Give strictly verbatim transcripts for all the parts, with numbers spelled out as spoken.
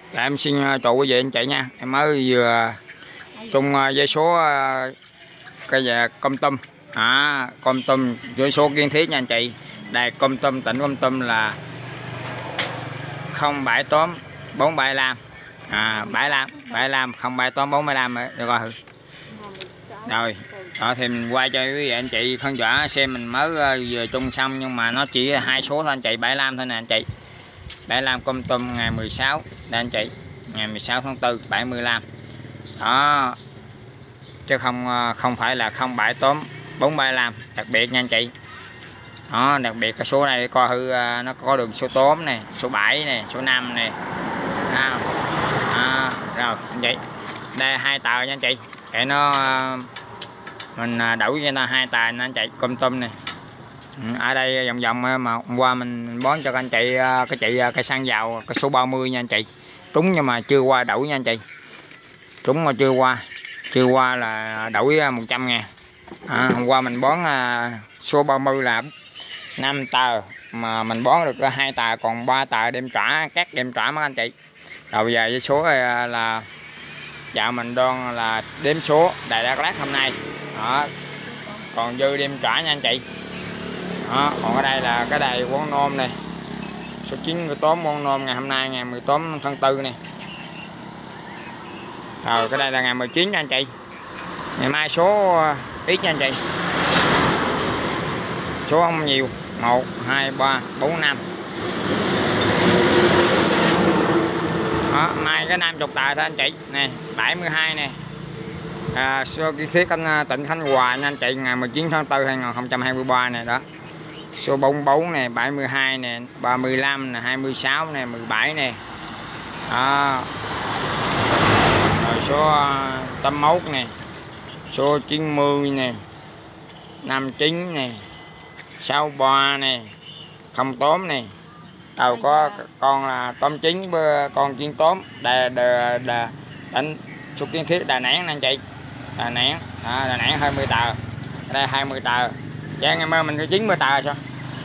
Dạ, em xin chào quý vị anh chị nha. Em mới vừa tung dây số cây về Kon Tum. À, Kon Tum với số kiên thiết nha anh chị. Đài Kon Tum, tỉnh Kon Tum là không bảy tám bốn bảy năm. À, bảy năm, bảy năm không bảy tám bốn năm được rồi. Rồi, đó thì mình quay cho quý vị anh chị khán giả xem mình mới vừa tung xong nhưng mà nó chỉ là hai số thôi anh chị, bảy năm thôi nè anh chị. bảy năm Kon Tum ngày mười sáu đây anh chị, ngày mười sáu tháng tư bảy mươi lăm đó, chứ không không phải là không bảy tám bốn bảy năm, đặc biệt nha anh chị. Đó, đặc biệt cái số này coi hư nó có đường số tám này, số bảy này, số năm này. À, à, rồi anh chị, đây hai tờ nha anh chị, để nó mình đổi cho nó hai tờ nha anh chị. Kon Tum này ở đây vòng vòng mà hôm qua mình bón cho các anh chị cái chị cây xăng dầu cái số ba mươi nha anh chị, trúng nhưng mà chưa qua đổi nha anh chị, trúng mà chưa qua chưa qua là đổi một trăm ngàn. À, hôm qua mình bón số ba mươi là năm tờ mà mình bón được hai tờ, còn ba tờ đêm trả các đêm trả mấy anh chị. Rồi bây giờ với số là dạo mình đoan là đếm số Đài Đắk Lắk hôm nay đó, còn dư đêm trả nha anh chị. Đó, còn ở đây là cái đài Quảng Nôm này, số chín mươi tám Quảng Nôm ngày hôm nay ngày mười tám tháng tư này. Rồi cái đây là ngày mười chín nha anh chị. Ngày mai số ít nha anh chị, số không nhiều, một hai ba bốn năm. Đó, mai cái năm mươi tờ thôi anh chị nè, bảy mươi hai nè. À, số kiên thiết anh tỉnh Khánh Hòa nha anh chị, ngày mười chín tháng tư hai nghìn không trăm hai mươi ba này đó. Số bốn mươi bốn nè, bảy mươi hai nè, ba mươi lăm nè, hai mươi sáu nè, mười bảy nè. Đó. Rồi số tám mươi mốt nè, số chín mươi nè, năm mươi chín nè, sáu mươi ba nè, không tám nè. Đầu có con là tám chín con chín tám, đà đà đà đánh số kiên thiết Đà Nẵng anh chị. Đà Nẵng, à, Đà Nẵng hai mươi tờ. Ở đây hai mươi tờ. Dạ ngày mai mình có chín mươi tờ sao?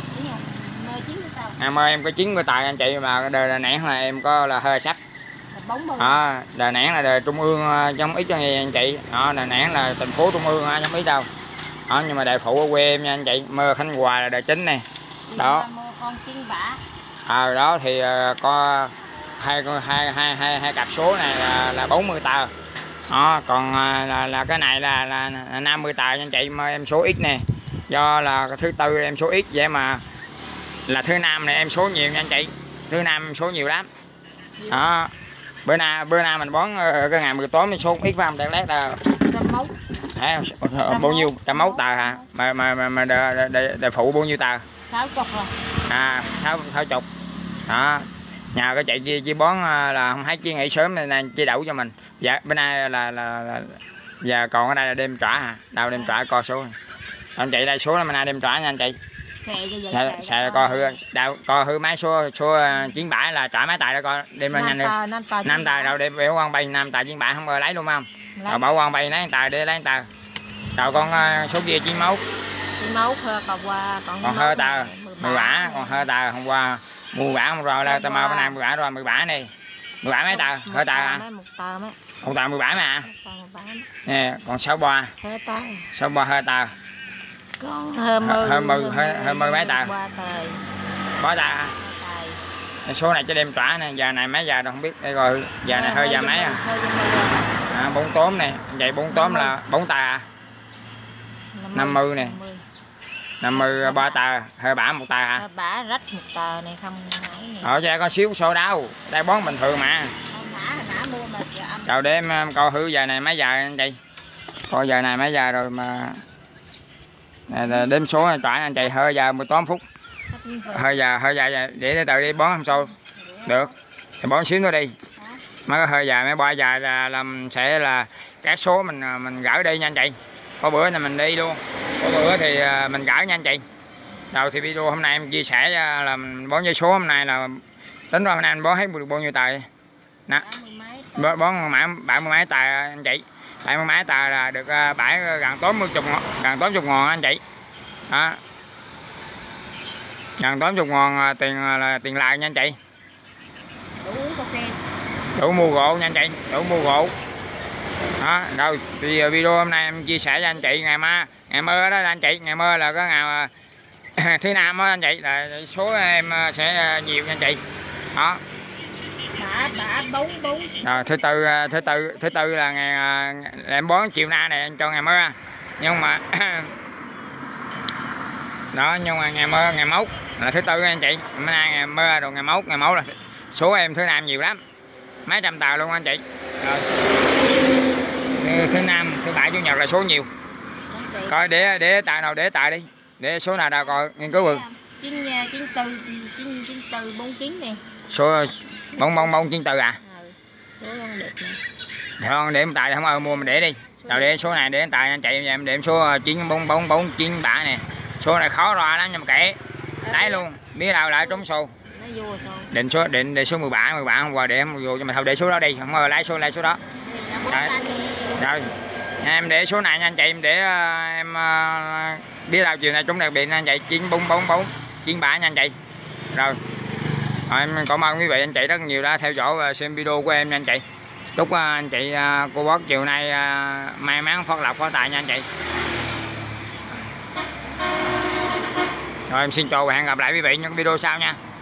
Ngày mai em có chín mươi tờ anh chị, mà đời Đà Nẵng là em có là hơi sắp. À, Đà Nẵng là đời trung ương trong ít cho nghe anh chị. Đó, Đà Nẵng là thành phố trung ương trong ít đâu. Đó, nhưng mà đại phụ ở quê em nha anh chị. Mơ Khánh Hòa là đời chính này. Đó. Con chiên bả. À, đó thì uh, có hai hai hai hai hai cặp số này là là bốn mươi tờ. Đó, còn uh, là, là cái này là, là, là năm mươi tờ nha anh chị, mà em số ít nè. Do là thứ tư em số ít vậy mà là thứ năm này em số nhiều nha anh chị. Thứ năm em số nhiều lắm. Đó. Bữa nay bữa nay mình bón uh, cái ngày mười tám em số ít phải không? Đắk Lắk là à, bao nhiêu? Trăm mốt tờ hả? Mà mà mà, mà đè, đè, đè phụ bao nhiêu tờ? sáu chục rồi. À, sáu sáu chục. Đó. Nhà cái chị chi, chi bón là không thấy chi nghỉ sớm nên chi đậu cho mình. Dạ bữa nay là là, là giờ còn ở đây là đêm trả hả? Đâu đêm trả coi số. Anh chị đây số là bữa nay đêm trả nha anh chị. Dạ, xài coi hư đâu coi hư máy số số chín bảy là trả máy tài đó coi đêm lên nhanh đi. năm tờ đâu để biểu quan bay năm tờ chín bảy không lấy luôn không? Rồi bảo quan bay lấy tờ để lấy tờ. Rồi con số kia chín mốt. chín mốt còn qua còn còn hơi tờ mười bả, còn hơi tờ hôm qua mua bả không rồi là tao mau bữa nay mười bả rồi mười bả này. mười bả mấy tờ? Hơi tờ hả? Một tờ mười bả mà. Nè, còn sáu ba. sáu ba hơi tờ. Con hơi mười hơi mười hơi mười mấy tờ. Có tờ hả? Số này cho đem trả nè, giờ này mấy giờ đâu không biết. Đây rồi, giờ này hơi giờ mấy à? À, bốn tám nè, vậy bốn tám là bốn tờ à? năm mươi nè. năm mươi ba tờ, hơi bả một tờ hả? Hơi bả rách một tờ này không ấy nè. Ờ cho con xíu số đâu. Đây bón bình thường mà. Rồi để em coi hư giờ này mấy giờ anh chị. Coi giờ này mấy giờ rồi mà này, đếm số trả anh chị, hơi giờ mười tám phút. Hơi giờ hơi giờ để từ đi bón không sao. Được. Thì bón xíu nữa đi. Mấy cái hơi giờ mấy ba giờ là làm sẽ là các số mình mình gửi đi nha anh chị. Có bữa là mình đi luôn. Có bữa thì mình gửi nha anh chị. Đầu thì video hôm nay em chia sẻ là bón dây số hôm nay là tính ra hôm nay anh bón hết được bao nhiêu tờ. Nè. Bón mã bảy mươi mấy tờ anh chị. bảy mươi mấy tờ là được bãi gần tám mươi chục gần tám mươi ngàn anh chị. Đó. Gần tám mươi ngàn tiền là tiền lại nha anh chị. đủ mua gỗ nha anh chị, đủ mua gỗ đó. Rồi thì video hôm nay em chia sẻ cho anh chị ngày mai ngày mơ đó anh chị, ngày mơ là có ngày thứ năm đó anh chị, là số em sẽ nhiều nha anh chị đó. Bả bả bốn bốn. Rồi thứ tư thứ tư thứ tư là ngày là em bón chiều nay này anh cho ngày mơ, nhưng mà đó nhưng mà ngày mơ ngày mốt là thứ tư anh chị, hôm nay ngày mơ rồi ngày mốt ngày mốt là số em thứ năm nhiều lắm, mấy trăm tờ luôn anh chị. Rồi thứ, thứ năm thứ bảy chủ nhật là số nhiều, coi để để tài nào để tài đi, để số nào đâu coi nghiên cứu được. chín chín tư chín chín tư bốn chín nè. Số bông bông bông chín từ à? Ừ. Số con đẹp nè. Không để tài không ơi mua mình để đi. Đâu để số này để tài anh chị, em để số chín bốn bốn bốn chín bả nè. Số này khó ra lắm nhưng mà kệ. Lấy luôn, biết đâu lại trúng số. Nó vô sao? Định số định để số mười bả mười bả hôm qua để em vô cho mà thôi để số đó đi, không ngờ lấy số lấy số đó. Rồi. Rồi. Em để số này nha anh chị, em để em biết đâu chiều nay trúng đặc biệt nha anh chị, chín bốn bốn bốn chín bả nha anh chị. Rồi. Rồi em cảm ơn quý vị anh chị rất nhiều đã theo dõi và xem video của em nha anh chị. Chúc anh chị cô bác chiều nay may mắn phát lộc phát tài nha anh chị. Rồi em xin chào và hẹn gặp lại quý vị những video sau nha.